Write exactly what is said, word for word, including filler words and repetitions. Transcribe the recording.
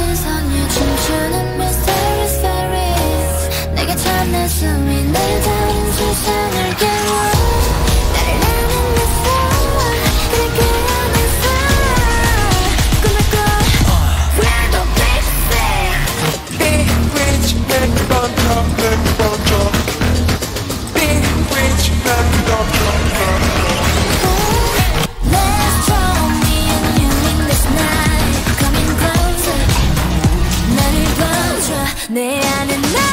시선이 춤추는 mysterious fairies 내게 찾는 숨이 날 다른 세상을 깨워 나를 나는 내 soul 그렇게 하면서 꿈을 꿔 We're the PIXY Bewitched make it on top, make it on top. Bewitched make it on top, top, top. Let's draw me and you in this night Coming closer 나를 봐줘 내 안에 나